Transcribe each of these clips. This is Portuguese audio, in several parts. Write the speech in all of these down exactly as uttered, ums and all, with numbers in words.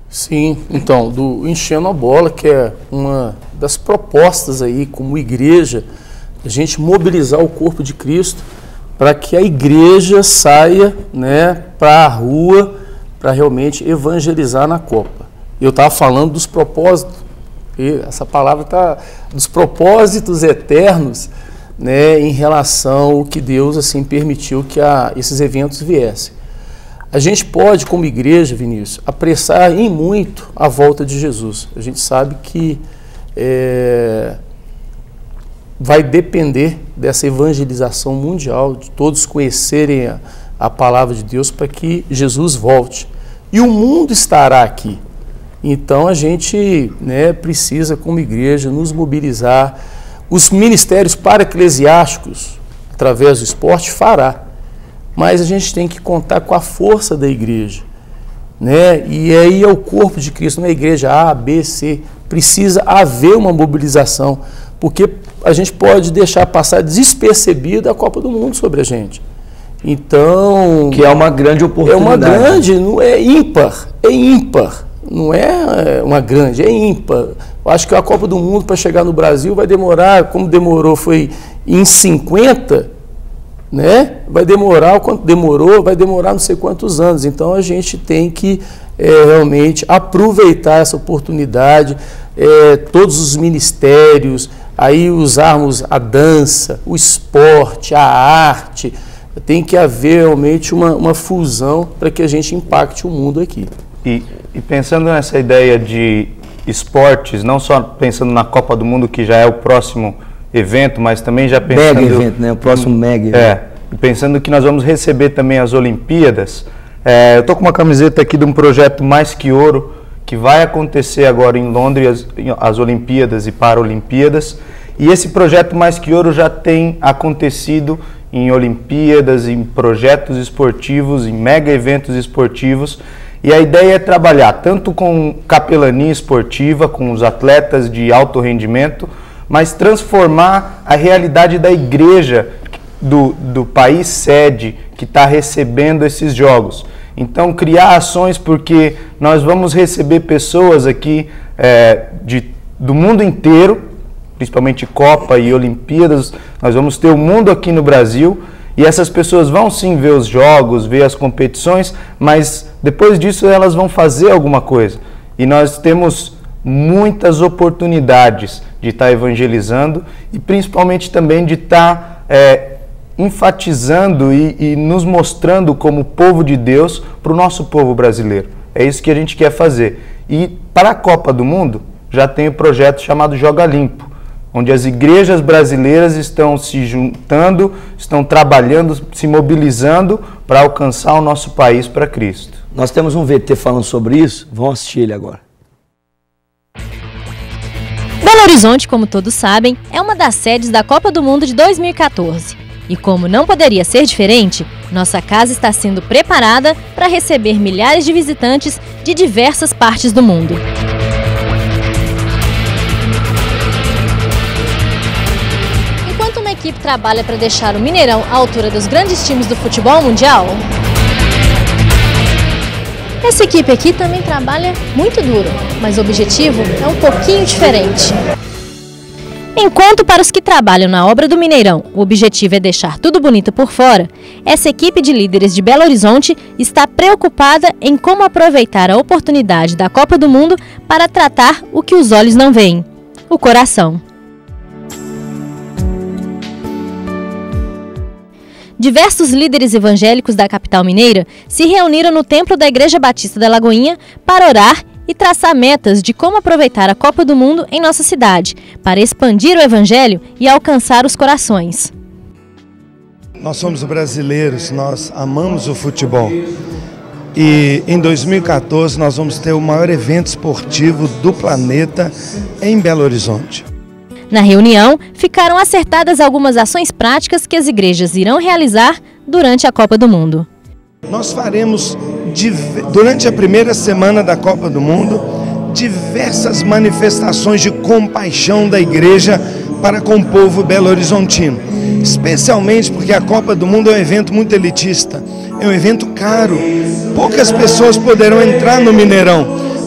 Sim, então, do Enchendo a Bola, que é uma das propostas aí como igreja, a gente mobilizar o corpo de Cristo para que a igreja saia, né, para a rua para realmente evangelizar na Copa. Eu estava falando dos propósitos, e essa palavra está dos propósitos eternos, né, em relação ao que Deus assim permitiu que a, esses eventos viessem. A gente pode, como igreja, Vinícius, apressar em muito a volta de Jesus. A gente sabe que é, vai depender dessa evangelização mundial, de todos conhecerem a, a palavra de Deus para que Jesus volte. E o mundo estará aqui. Então a gente, né, precisa, como igreja, nos mobilizar. Os ministérios para-eclesiásticos, através do esporte, fará. Mas a gente tem que contar com a força da igreja, né? E aí é o corpo de Cristo, não é a igreja A, B, C. Precisa haver uma mobilização, porque a gente pode deixar passar despercebida a Copa do Mundo sobre a gente. Então... Que é uma grande oportunidade. É uma grande, não é ímpar, é ímpar. Não é uma grande, é ímpar. Eu acho que a Copa do Mundo, para chegar no Brasil, vai demorar, como demorou, foi em cinquenta, né? Vai demorar, o quanto demorou, vai demorar não sei quantos anos. Então a gente tem que é, realmente aproveitar essa oportunidade, é, todos os ministérios, aí usarmos a dança, o esporte, a arte. Tem que haver realmente uma, uma fusão para que a gente impacte o mundo aqui. E, e pensando nessa ideia de esportes, não só pensando na Copa do Mundo, que já é o próximo evento, mas também já pensando... Mega evento, né? O próximo mega evento. É, e pensando que nós vamos receber também as Olimpíadas, é, eu estou com uma camiseta aqui de um projeto Mais Que Ouro, que vai acontecer agora em Londres, as, as Olimpíadas e Paralimpíadas, e esse projeto Mais Que Ouro já tem acontecido em Olimpíadas, em projetos esportivos, em mega eventos esportivos, e a ideia é trabalhar tanto com capelania esportiva, com os atletas de alto rendimento, mas transformar a realidade da igreja do, do país sede que está recebendo esses jogos. Então, criar ações, porque nós vamos receber pessoas aqui é, de, do mundo inteiro, principalmente Copa e Olimpíadas, nós vamos ter o mundo aqui no Brasil, e essas pessoas vão sim ver os jogos, ver as competições, mas depois disso elas vão fazer alguma coisa. E nós temos muitas oportunidades de estar evangelizando e principalmente também de estar é, enfatizando e, e nos mostrando como povo de Deus para o nosso povo brasileiro. É isso que a gente quer fazer. E para a Copa do Mundo já tem o projeto chamado Joga Limpo, onde as igrejas brasileiras estão se juntando, estão trabalhando, se mobilizando para alcançar o nosso país para Cristo. Nós temos um V T falando sobre isso, vamos assistir ele agora. Belo Horizonte, como todos sabem, é uma das sedes da Copa do Mundo de dois mil e quatorze. E como não poderia ser diferente, nossa casa está sendo preparada para receber milhares de visitantes de diversas partes do mundo. Enquanto uma equipe trabalha para deixar o Mineirão à altura dos grandes times do futebol mundial, essa equipe aqui também trabalha muito duro, mas o objetivo é um pouquinho diferente. Enquanto para os que trabalham na obra do Mineirão, o objetivo é deixar tudo bonito por fora, essa equipe de líderes de Belo Horizonte está preocupada em como aproveitar a oportunidade da Copa do Mundo para tratar o que os olhos não veem, o coração. Diversos líderes evangélicos da capital mineira se reuniram no templo da Igreja Batista da Lagoinha para orar e traçar metas de como aproveitar a Copa do Mundo em nossa cidade, para expandir o evangelho e alcançar os corações. Nós somos brasileiros, nós amamos o futebol. E em dois mil e quatorze nós vamos ter o maior evento esportivo do planeta em Belo Horizonte. Na reunião, ficaram acertadas algumas ações práticas que as igrejas irão realizar durante a Copa do Mundo. Nós faremos, durante a primeira semana da Copa do Mundo, diversas manifestações de compaixão da igreja para com o povo belo-horizontino. Especialmente porque a Copa do Mundo é um evento muito elitista, é um evento caro. Poucas pessoas poderão entrar no Mineirão,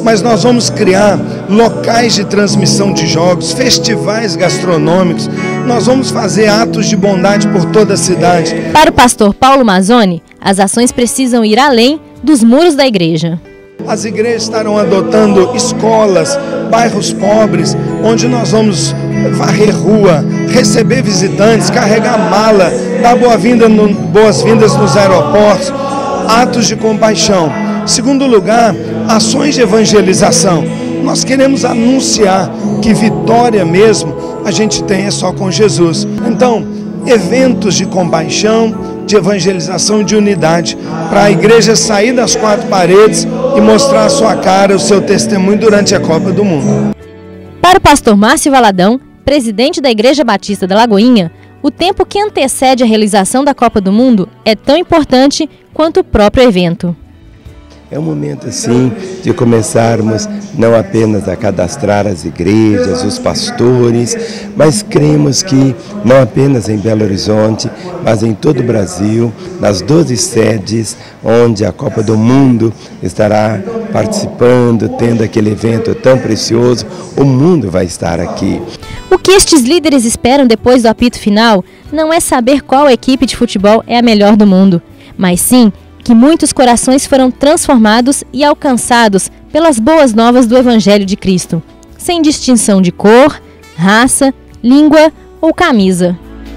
mas nós vamos criar locais de transmissão de jogos, festivais gastronômicos, nós vamos fazer atos de bondade por toda a cidade. Para o pastor Paulo Mazzoni, as ações precisam ir além dos muros da igreja. As igrejas estarão adotando escolas, bairros pobres, onde nós vamos varrer rua, receber visitantes, carregar mala, dar boa-vinda no, boas-vindas nos aeroportos, atos de compaixão. Segundo lugar, ações de evangelização. Nós queremos anunciar que vitória mesmo a gente tem é só com Jesus. Então, eventos de compaixão, de evangelização e de unidade, para a igreja sair das quatro paredes e mostrar a sua cara, o seu testemunho durante a Copa do Mundo. Para o pastor Márcio Valadão, presidente da Igreja Batista da Lagoinha, o tempo que antecede a realização da Copa do Mundo é tão importante quanto o próprio evento. É um momento, assim, de começarmos não apenas a cadastrar as igrejas, os pastores, mas cremos que não apenas em Belo Horizonte, mas em todo o Brasil, nas doze sedes onde a Copa do Mundo estará participando, tendo aquele evento tão precioso, o mundo vai estar aqui. O que estes líderes esperam depois do apito final não é saber qual equipe de futebol é a melhor do mundo, mas sim que muitos corações foram transformados e alcançados pelas boas novas do Evangelho de Cristo, sem distinção de cor, raça, língua ou camisa.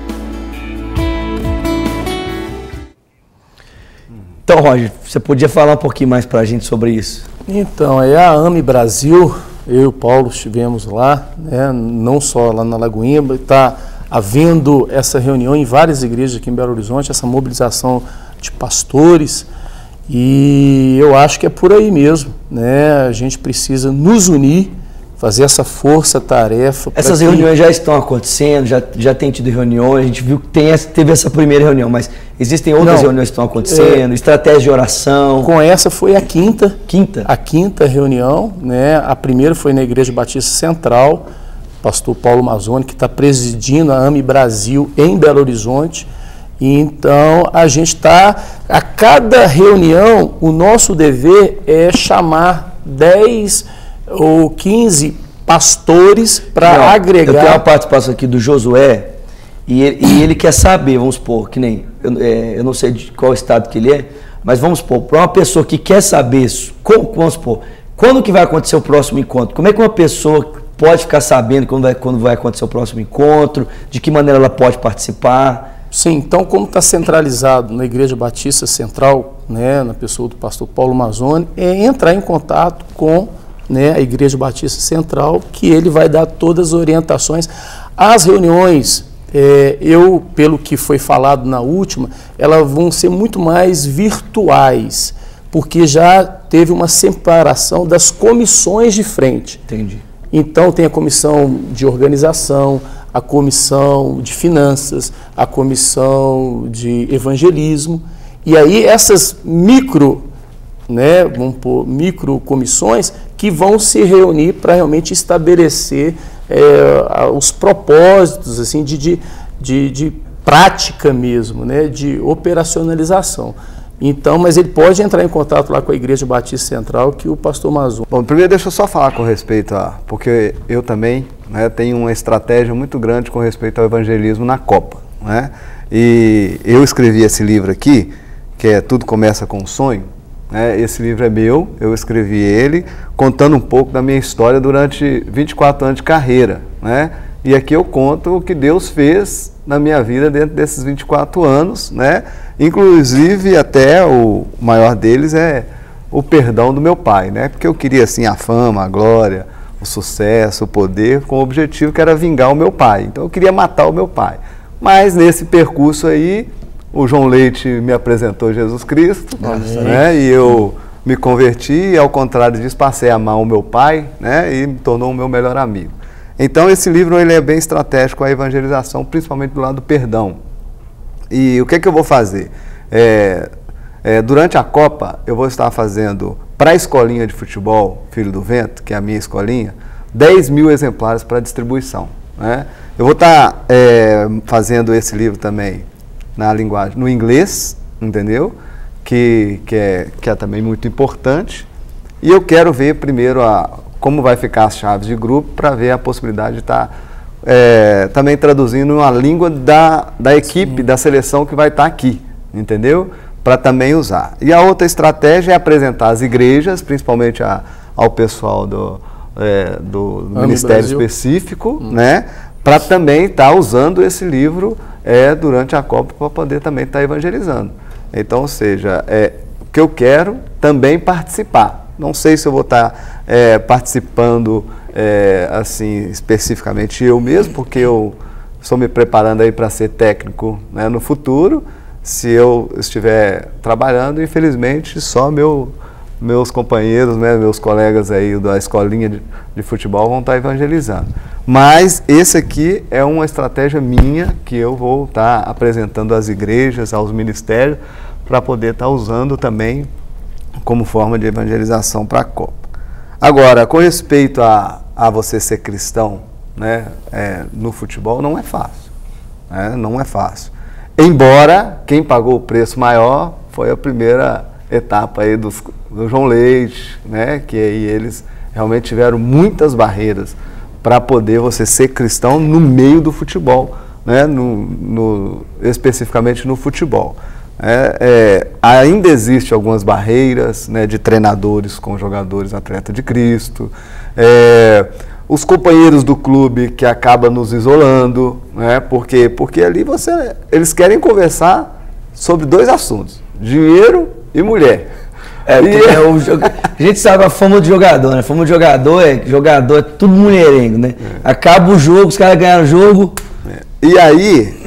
Então, Roger, você podia falar um pouquinho mais para a gente sobre isso? Então, é a AME Brasil, eu e o Paulo estivemos lá, né, não só lá na Lagoinha, está havendo essa reunião em várias igrejas aqui em Belo Horizonte, essa mobilização de pastores, e eu acho que é por aí mesmo, né? A gente precisa nos unir, fazer essa força-tarefa. Essas que... reuniões já estão acontecendo, já, já tem tido reuniões, a gente viu que tem essa, teve essa primeira reunião, mas existem outras Não, reuniões que estão acontecendo, é, estratégia de oração. Com essa foi a quinta, quinta, a quinta reunião, né? A primeira foi na Igreja Batista Central, pastor Paulo Mazzoni, que está presidindo a AME Brasil em Belo Horizonte. Então, a gente está, a cada reunião, o nosso dever é chamar dez ou quinze pastores para agregar. Eu tenho uma participação aqui do Josué, e ele, e ele quer saber, vamos supor, que nem, eu, é, eu não sei de qual estado que ele é, mas vamos supor, para uma pessoa que quer saber, como, vamos supor, quando que vai acontecer o próximo encontro? Como é que uma pessoa pode ficar sabendo quando vai, quando vai acontecer o próximo encontro? De que maneira ela pode participar? Sim, então como está centralizado na Igreja Batista Central, né, na pessoa do pastor Paulo Mazzoni, é entrar em contato com, né, a Igreja Batista Central, que ele vai dar todas as orientações. As reuniões, é, eu, pelo que foi falado na última, elas vão ser muito mais virtuais, porque já teve uma separação das comissões de frente. Entendi. Então tem a comissão de organização, a comissão de finanças, a comissão de evangelismo, e aí essas micro, né, vamos pôr, micro comissões que vão se reunir para realmente estabelecer é, os propósitos assim, de, de, de, de prática mesmo, né, de operacionalização. Então, mas ele pode entrar em contato lá com a Igreja Batista Central, que o pastor Mazzoni. Bom, primeiro deixa eu só falar com respeito a... Porque eu também, né, tenho uma estratégia muito grande com respeito ao evangelismo na Copa, né? E eu escrevi esse livro aqui, que é Tudo Começa com um Sonho, né? Esse livro é meu, eu escrevi ele, contando um pouco da minha história durante vinte e quatro anos de carreira, né? E aqui eu conto o que Deus fez na minha vida dentro desses vinte e quatro anos, né? Inclusive até o maior deles é o perdão do meu pai, né? Porque eu queria assim a fama, a glória, o sucesso, o poder, com o objetivo que era vingar o meu pai. Então eu queria matar o meu pai. Mas nesse percurso aí, o João Leite me apresentou Jesus Cristo, né? E eu me converti e, ao contrário disso, passei a amar o meu pai, né? E me tornou o meu melhor amigo. Então esse livro ele é bem estratégico a evangelização, principalmente do lado do perdão. E o que é que eu vou fazer? É, é, durante a Copa eu vou estar fazendo para a escolinha de futebol Filho do Vento, que é a minha escolinha, dez mil exemplares para distribuição, né? Eu vou estar é, fazendo esse livro também na linguagem, no inglês, entendeu? Que, que, é, que é também muito importante. E eu quero ver primeiro a, como vai ficar as chaves de grupo, para ver a possibilidade de estar tá, é, também traduzindo uma língua da, da equipe, Sim. da seleção que vai estar tá aqui, entendeu? Para também usar. E a outra estratégia é apresentar as igrejas, principalmente a, ao pessoal do, é, do Ministério Brasil. Específico, hum. né? Para também estar tá usando esse livro é, durante a Copa, para poder também estar tá evangelizando. Então, ou seja, é, o que eu quero também participar. Não sei se eu vou estar tá, é, participando é, assim especificamente eu mesmo, porque eu estou me preparando aí para ser técnico, né, no futuro. Se eu estiver trabalhando, infelizmente, só meu, meus companheiros, né, meus colegas aí da escolinha de, de futebol vão estar evangelizando. Mas esse aqui é uma estratégia minha que eu vou estar apresentando às igrejas, aos ministérios, para poder estar usando também como forma de evangelização para a Copa. Agora, com respeito a, a você ser cristão, né, é, no futebol, não é fácil. Né, não é fácil. Embora quem pagou o preço maior foi a primeira etapa aí dos, do João Leite, né, que aí eles realmente tiveram muitas barreiras para poder você ser cristão no meio do futebol, né, no, no, especificamente no futebol. É, é, ainda existe algumas barreiras, né, de treinadores com jogadores atletas de Cristo, é, os companheiros do clube que acabam nos isolando, né? Por quê? Porque ali você, eles querem conversar sobre dois assuntos, dinheiro e mulher. É, e... é o, a gente sabe a fama de jogador, né? Fama de jogador é, jogador é tudo mulherengo, né? É. Acaba o jogo, os caras ganharam o jogo. É. E aí,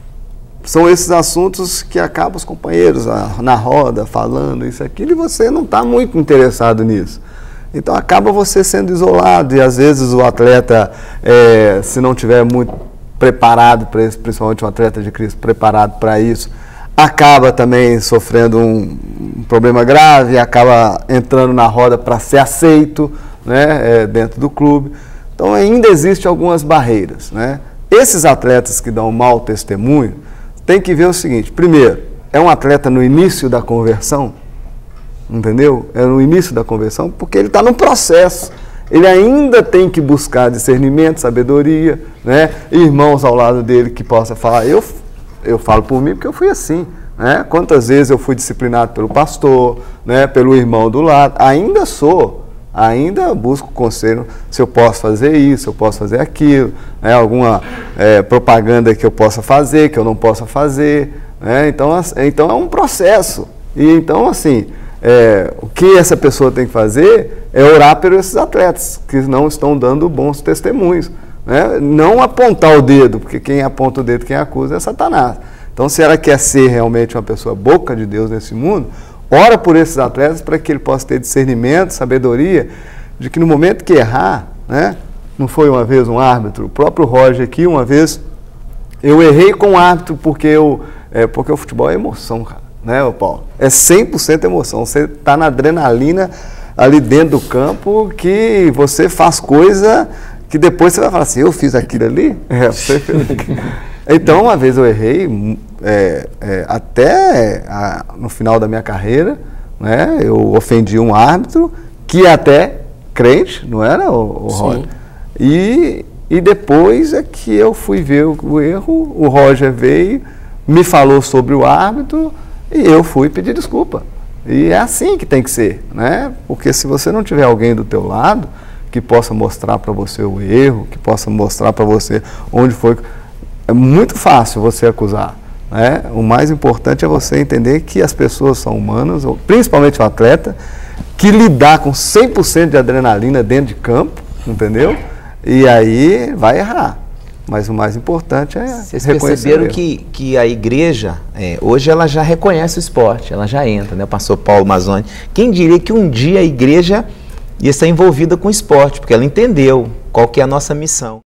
são esses assuntos que acabam os companheiros na roda falando isso, aquilo, e você não está muito interessado nisso. Então acaba você sendo isolado e às vezes o atleta, é, se não tiver muito preparado para isso, principalmente um atleta de Cristo preparado para isso, acaba também sofrendo um, um problema grave, acaba entrando na roda para ser aceito, né, é, dentro do clube. Então ainda existem algumas barreiras, né? Esses atletas que dão mau testemunho, tem que ver o seguinte: primeiro, é um atleta no início da conversão, entendeu? É no início da conversão, porque ele está no processo. Ele ainda tem que buscar discernimento, sabedoria, né? Irmãos ao lado dele que possa falar. Eu, eu falo por mim porque eu fui assim, né? Quantas vezes eu fui disciplinado pelo pastor, né? Pelo irmão do lado. Ainda sou, ainda busco conselho se eu posso fazer isso, se eu posso fazer aquilo, né? Alguma é, propaganda que eu possa fazer, que eu não possa fazer, né? Então, então é um processo. E então, assim, É, o que essa pessoa tem que fazer é orar por esses atletas que não estão dando bons testemunhos, né? Não apontar o dedo, porque quem aponta o dedo, quem acusa é Satanás. Então, se ela quer ser realmente uma pessoa boca de Deus nesse mundo, ora por esses atletas para que ele possa ter discernimento, sabedoria, de que no momento que errar, né? Não foi uma vez um árbitro, o próprio Roger aqui, uma vez, eu errei com o árbitro porque, eu, é, porque o futebol é emoção, cara. Né, Paulo? É cem por cento emoção. Você está na adrenalina ali dentro do campo, que você faz coisa que depois você vai falar assim: eu fiz aquilo ali? É, você fez aquilo. Então, uma vez eu errei, é, é, até a, no final da minha carreira, né, eu ofendi um árbitro que é até crente, não era, o, o Roger? E, e depois é que eu fui ver o, o erro, o Roger veio, me falou sobre o árbitro, e eu fui pedir desculpa. E é assim que tem que ser, né? Porque se você não tiver alguém do teu lado que possa mostrar para você o erro, que possa mostrar para você onde foi, é muito fácil você acusar, né? O mais importante é você entender que as pessoas são humanas, principalmente o atleta, que lidar com cem por cento de adrenalina dentro de campo, entendeu? E aí vai errar. Mas o mais importante é Vocês perceberam que, que a igreja, é, hoje ela já reconhece o esporte, ela já entra, né? O pastor Paulo Mazzoni. Quem diria que um dia a igreja ia estar envolvida com o esporte, porque ela entendeu qual que é a nossa missão.